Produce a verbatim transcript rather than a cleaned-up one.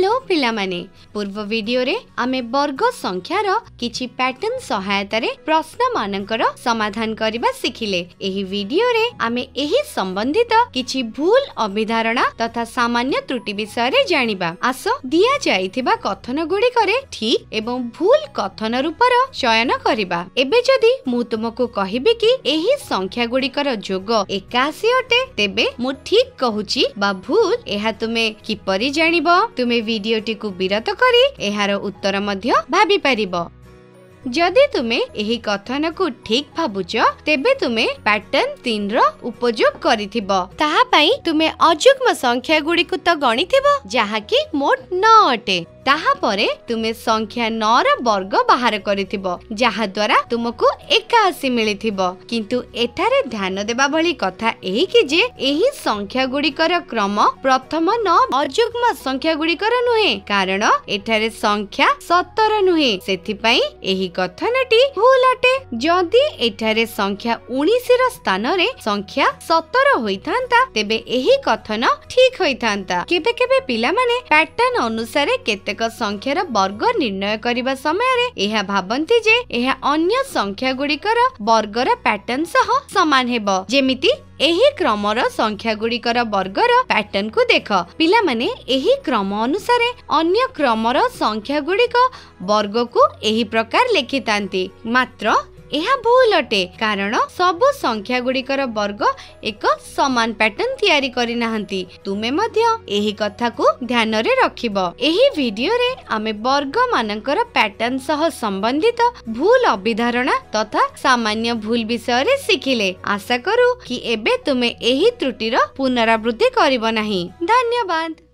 Hello पिला माने पूर्व वीडियो रे आमे वर्ग संख्यार किछि पैटर्न सहायता रे प्रश्न मानकर समाधान करबा सिखिले। एही वीडियो रे आमे एही संबंधित किछि भूल अभिधारणा तथा सामान्य त्रुटि विषय रे जानिबा। आसो दिया जाइथिबा कथन गुडी करे ठीक एवं भूल कथन रूपर चयन करिबा। एबे जदि मु तुमको कहिबि कि एही संख्या गुडीकर जोग इक्यासी अटे तेबे मु ठीक कहूची बा भूल एहा तुमे किपरि जानिबो। तुमे वीडियोटी को विरत करी एहार उत्तर मध्य भाबी पारिबो। जदि तुमे एही कथन को ठीक भाबुच तेबे तुमे पैटर्न तीन रो उपयोग करिथिबो। ताहा पई तुमे अजुग्म संख्या गुडी को तो गणिथिबो जहा कि मोट नौ अटे। ताहा परे तुमे संख्या नौ रो वर्ग बाहर करिथिबो जहा द्वारा तुमको इक्यासी मिलिथिबो। किंतु एठारे ध्यान देबा भली कथा एही कि जे एही संख्या गुडीकर क्रम प्रथम नौ अजुग्म संख्या गुडीकर नुहे, कारण एठारे संख्या सतर नुहे। सेथि पई एही कथनटी भूल अटे। जदि एठारे संख्या उन्नीस रो स्थान रे संख्या सतर होइथांता तेबे एही कथन ठीक होइथांता। केबे केबे पिला माने पैटर्न अनुसार केते संख्यार वर्ग निर्णय करिबा समय रे एहा भाबंती जे एहा अन्य संख्या गुडीकर वर्गर पैटर्न सह समान हेबो। जेमिति एही क्रमर संख्या गुडीकर वर्गर पैटर्न को देख। पिला माने एही क्रम अनुसार अन्य क्रमर संख्या गुडीक वर्ग को एही प्रकार लिखितांती, मात्र एहा भूल अटे कारण सबु संख्या गुडीकर वर्ग एक समान पैटर्न तैयारी करि नाहंती। तुमे मध्य एही कथा को ध्यान रे रखिबो। एही वीडियो रे आमे वर्ग मानकर पैटर्न सह संबंधित भूल अभिधारणा तथा सामान्य भूल विषय रे सिखिले। आशा करू कि एबे तुमे एही त्रुटिर पुनरावृत्ति करिबो नाही। धन्यवाद।